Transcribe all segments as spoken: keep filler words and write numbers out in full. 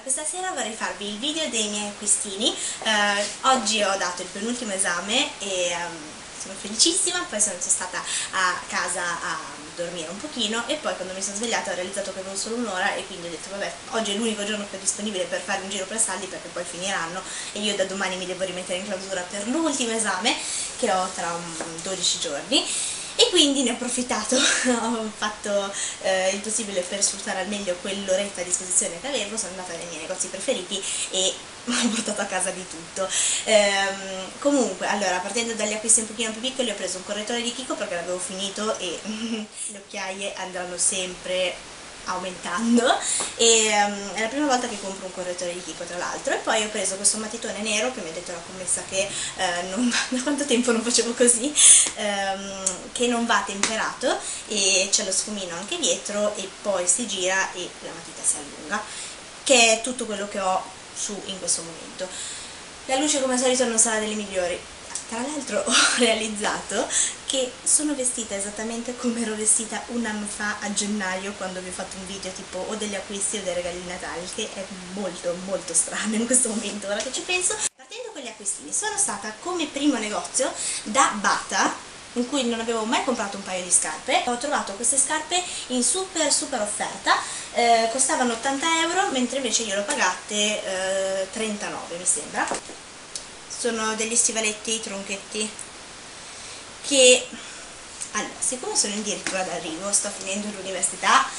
questa sera vorrei farvi il video dei miei acquistini. Eh, oggi ho dato il penultimo esame e um, sono felicissima, poi sono stata a casa a dormire un pochino e poi quando mi sono svegliata ho realizzato che avevo solo un'ora e quindi ho detto vabbè, oggi è l'unico giorno che ho disponibile per fare un giro per saldi perché poi finiranno e io da domani mi devo rimettere in clausura per l'ultimo esame che ho tra dodici giorni. E quindi ne ho approfittato, ho fatto eh, il possibile per sfruttare al meglio quell'oretta a disposizione che avevo, sono andata nei miei negozi preferiti e ho portato a casa di tutto. Ehm, comunque, allora, partendo dagli acquisti un pochino più piccoli, ho preso un correttore di Kiko perché l'avevo finito e le occhiaie andranno sempre aumentando e um, è la prima volta che compro un correttore di Kiko, tra l'altro. E poi ho preso questo matitone nero che mi ha detto la commessa che eh, non, da quanto tempo non facevo così, ehm, che non va temperato e c'è lo sfumino anche dietro e poi si gira e la matita si allunga, che è tutto quello che ho su in questo momento. La luce come al solito non sarà delle migliori. Tra l'altro ho realizzato che sono vestita esattamente come ero vestita un anno fa a gennaio quando vi ho fatto un video tipo o degli acquisti o dei regali di Natale, che è molto molto strano in questo momento, ora che ci penso. Partendo con gli acquistini, sono stata come primo negozio da Bata, in cui non avevo mai comprato un paio di scarpe. Ho trovato queste scarpe in super super offerta, eh, costavano ottanta euro mentre invece io l'ho pagate eh, trentanove mi sembra. Sono degli stivaletti tronchetti che, allora, siccome sono addirittura d'arrivo, sto finendo l'università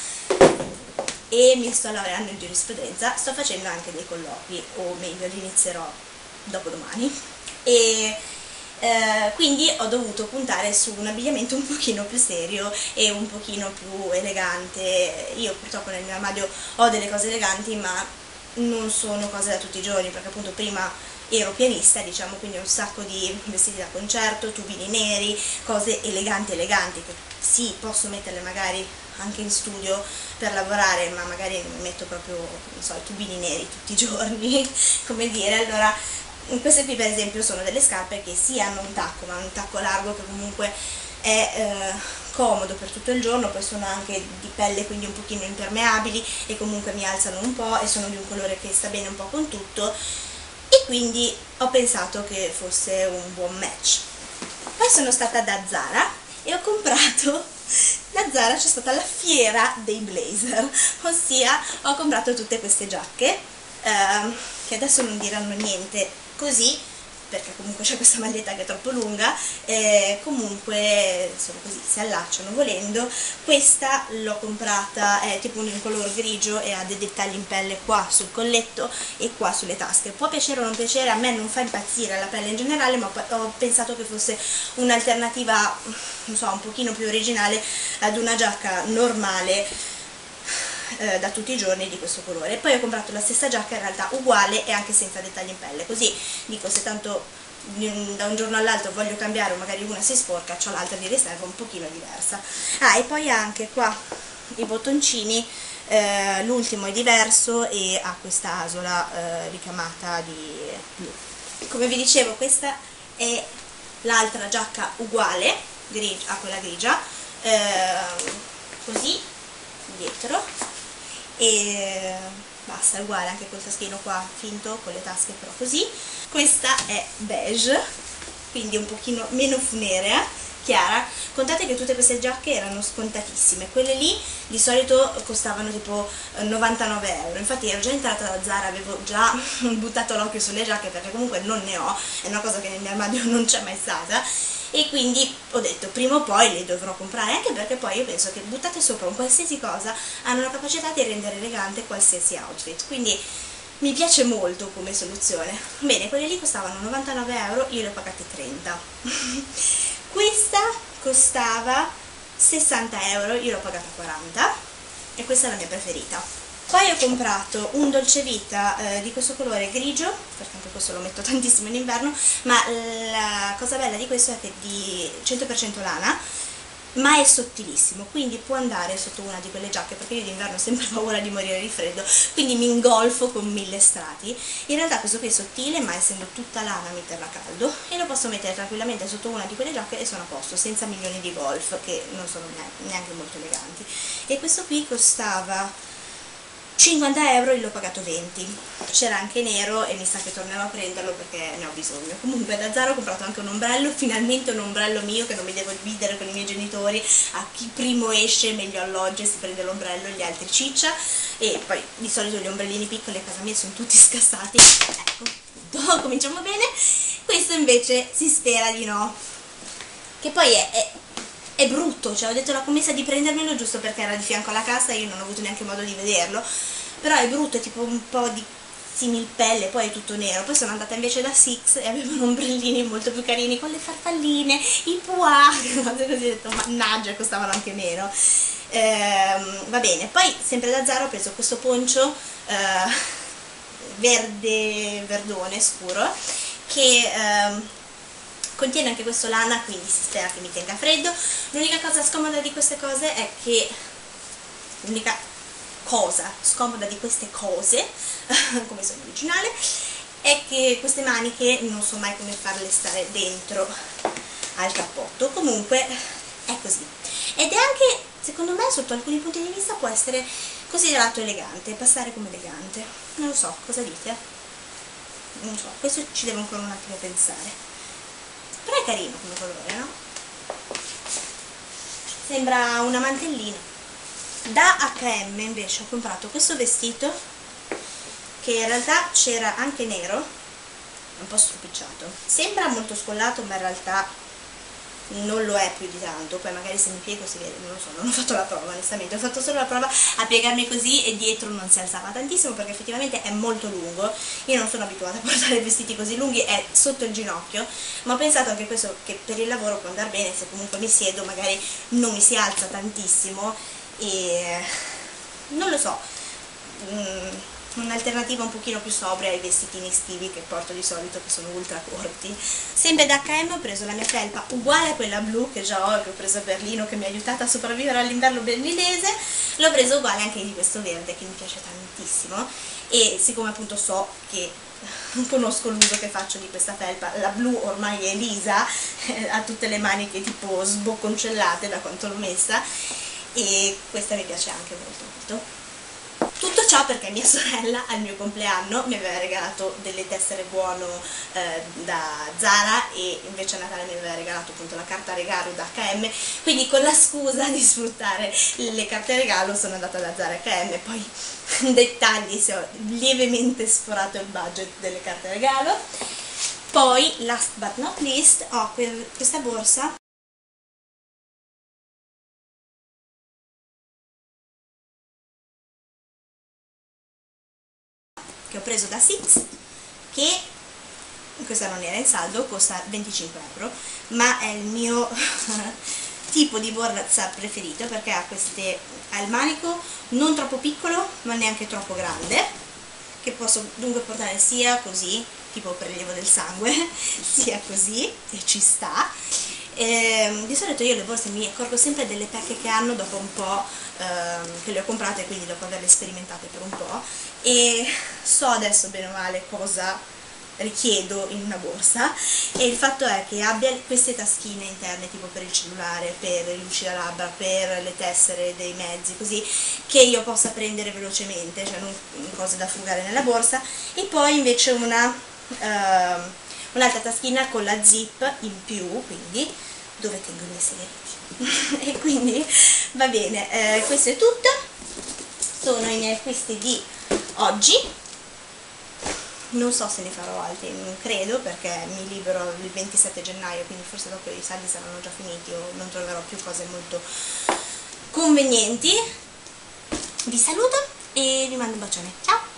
e mi sto laureando in giurisprudenza, sto facendo anche dei colloqui, o meglio li inizierò dopodomani, e eh, quindi ho dovuto puntare su un abbigliamento un pochino più serio e un pochino più elegante. Io purtroppo nel mio armadio ho delle cose eleganti, ma non sono cose da tutti i giorni, perché appunto prima ero pianista, diciamo, quindi un sacco di vestiti da concerto, tubini neri, cose eleganti eleganti che sì, posso metterle magari anche in studio per lavorare, ma magari metto proprio, non so, i tubini neri tutti i giorni, come dire. Allora, queste qui per esempio sono delle scarpe che sì hanno un tacco, ma un tacco largo che comunque è eh, comodo per tutto il giorno, poi sono anche di pelle, quindi un pochino impermeabili e comunque mi alzano un po' e sono di un colore che sta bene un po' con tutto. E quindi ho pensato che fosse un buon match. Poi sono stata da Zara e ho comprato, da Zara c'è stata la fiera dei blazer, ossia ho comprato tutte queste giacche, ehm, che adesso non diranno niente così, perché comunque c'è questa maglietta che è troppo lunga, eh, comunque sono così, si allacciano volendo. Questa l'ho comprata, è tipo un color grigio e ha dei dettagli in pelle qua sul colletto e qua sulle tasche. Può piacere o non piacere, a me non fa impazzire la pelle in generale, ma ho pensato che fosse un'alternativa, non so, un pochino più originale ad una giacca normale da tutti i giorni di questo colore. Poi ho comprato la stessa giacca in realtà uguale e anche senza dettagli in pelle, così dico, se tanto da un giorno all'altro voglio cambiare o magari una si sporca, c'ho l'altra di riserva un pochino diversa. Ah, e poi anche qua i bottoncini, eh, l'ultimo è diverso e ha questa asola eh, ricamata di blu. Come vi dicevo, questa è l'altra giacca uguale grigia, a quella grigia, eh, così dietro, e basta, è uguale anche col taschino qua finto, con le tasche però così. Questa è beige, quindi un pochino meno funerea, chiara. Contate che tutte queste giacche erano scontatissime, quelle lì di solito costavano tipo novantanove euro, infatti ero già entrata da Zara, avevo già buttato l'occhio sulle giacche perché comunque non ne ho, è una cosa che nel mio armadio non c'è mai stata, e quindi ho detto prima o poi le dovrò comprare, anche perché poi io penso che buttate sopra un qualsiasi cosa hanno la capacità di rendere elegante qualsiasi outfit, quindi mi piace molto come soluzione. Bene, quelle lì costavano novantanove euro, io le ho pagate trenta. Questa costava sessanta euro, io l'ho pagata quaranta e questa è la mia preferita. Poi ho comprato un Dolce Vita eh, di questo colore grigio, perché anche questo lo metto tantissimo in inverno, ma la cosa bella di questo è che è di cento per cento lana, ma è sottilissimo, quindi può andare sotto una di quelle giacche, perché io d'inverno ho sempre paura di morire di freddo, quindi mi ingolfo con mille strati. In realtà questo qui è sottile, ma essendo tutta lana mi terrà caldo, e lo posso mettere tranquillamente sotto una di quelle giacche e sono a posto, senza milioni di golf, che non sono neanche molto eleganti. E questo qui costava cinquanta euro e l'ho pagato venti. C'era anche nero e mi sa che tornerò a prenderlo perché ne ho bisogno. Comunque da Zara ho comprato anche un ombrello, finalmente un ombrello mio che non mi devo dividere con i miei genitori, a chi primo esce meglio alloggia e si prende l'ombrello, gli altri ciccia. E poi di solito gli ombrellini piccoli a casa mia sono tutti scassati, ecco, appunto, cominciamo bene. Questo invece si spera di no, che poi è, è è brutto, cioè ho detto alla commessa di prendermelo giusto perché era di fianco alla cassa e io non ho avuto neanche modo di vederlo, però è brutto, è tipo un po' di similpelle, poi è tutto nero. Poi sono andata invece da Six e avevano ombrellini molto più carini con le farfalline, i pois, cose così, ho detto mannaggia, costavano anche meno. Ehm, va bene, poi sempre da Zara ho preso questo poncio eh, verde, verdone scuro, che ehm, contiene anche questo lana, quindi si spera che mi tenga freddo. L'unica cosa scomoda di queste cose è che l'unica cosa scomoda di queste cose come sono originale è che queste maniche non so mai come farle stare dentro al cappotto. Comunque è così, ed è anche, secondo me, sotto alcuni punti di vista può essere considerato elegante, passare come elegante, non lo so, cosa dite? Non so, questo ci devo ancora un attimo pensare. Però è carino come colore, no? Sembra una mantellina. Da acca emme invece ho comprato questo vestito che in realtà c'era anche nero, un po' stropicciato. Sembra molto scollato ma in realtà non lo è più di tanto, poi magari se mi piego si vede, non lo so, non ho fatto la prova onestamente, ho fatto solo la prova a piegarmi così e dietro non si alzava tantissimo perché effettivamente è molto lungo. Io non sono abituata a portare vestiti così lunghi, è sotto il ginocchio, ma ho pensato anche questo che per il lavoro può andare bene, se comunque mi siedo magari non mi si alza tantissimo e non lo so, mm, un'alternativa un pochino più sobria ai vestitini estivi che porto di solito, che sono ultra corti. Sempre da acca emme ho preso la mia felpa uguale a quella blu che già ho, che ho preso a Berlino, che mi ha aiutata a sopravvivere all'inverno berlinese. L'ho preso uguale anche di questo verde che mi piace tantissimo, e siccome appunto so che non conosco l'uso che faccio di questa felpa, la blu ormai è lisa, ha tutte le maniche tipo sbocconcellate da quanto l'ho messa, e questa mi piace anche molto molto. Tutto ciò perché mia sorella al mio compleanno mi aveva regalato delle tessere buono eh, da Zara, e invece a Natale mi aveva regalato appunto la carta regalo da acca emme, quindi con la scusa di sfruttare le carte regalo sono andata da Zara e acca emme. Poi dettagli, se ho lievemente sforato il budget delle carte regalo. Poi last but not least ho questa borsa che ho preso da Six, che questa non era in saldo, costa venticinque euro, ma è il mio tipo di borsa preferito perché ha queste, ha il manico non troppo piccolo ma neanche troppo grande, che posso dunque portare sia così, tipo prelievo del sangue, sia così, e ci sta. E di solito io le borse mi accorgo sempre delle pecche che hanno dopo un po' ehm, che le ho comprate, quindi dopo averle sperimentate per un po', e so adesso bene o male cosa richiedo in una borsa, e il fatto è che abbia queste taschine interne tipo per il cellulare, per i lucidalabbra, per le tessere dei mezzi, così che io possa prendere velocemente, cioè non cose da frugare nella borsa, e poi invece una ehm, un'altra taschina con la zip in più, quindi dove tengo i miei segreti. E quindi va bene, eh, questo è tutto, sono i miei acquisti di oggi. Non so se ne farò altri, non credo, perché mi libero il ventisette gennaio, quindi forse dopo i saldi saranno già finiti o non troverò più cose molto convenienti. Vi saluto e vi mando un bacione, ciao!